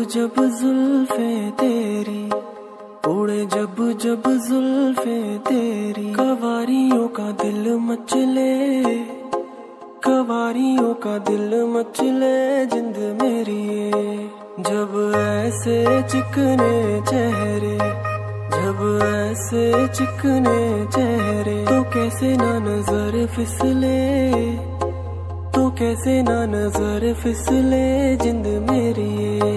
जब जुल्फे तेरी, उड़े जब जब जुल्फे तेरी, कवारियों का दिल मचले, कवारियों का दिल मचले जिंद मेरी ये। जब ऐसे चिकने चेहरे, जब ऐसे चिकने चेहरे, तो कैसे ना नजर फिसले, तो कैसे ना नजर फिसले जिंद मेरी ये।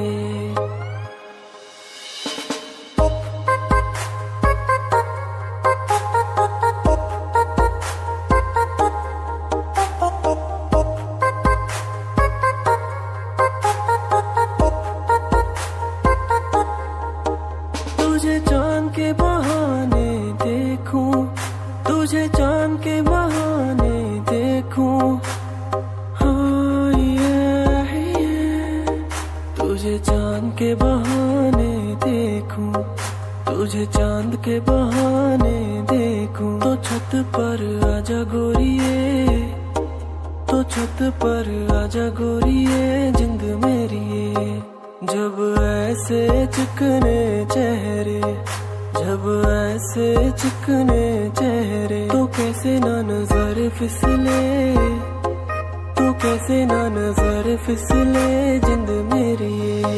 तुझे चांद के बहाने देखूं, तुझे चांद के बहाने देखूं, हाँ तुझे चांद के बहाने देखूं, तुझे चांद के बहाने देखूं, तो छत पर आजा गोरिये, तो छत पर आजा गोरिये जिंद मेरी ये। जब ऐसे चिकने चेहरे, जब ऐसे चिकने चेहरे, तो कैसे ना नजर फिसले, तो कैसे ना नजर फिसले जिंद मेरी ये।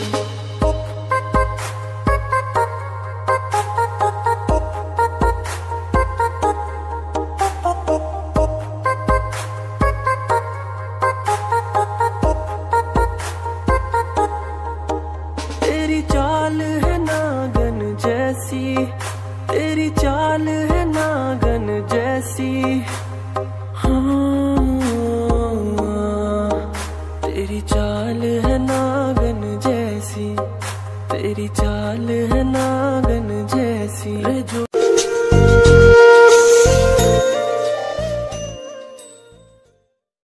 तेरी चाल है नागन जैसी, तेरी चाल है नागन जैसी, हाँ तेरी चाल है नागन जैसी, तेरी चाल है नागन जैसी।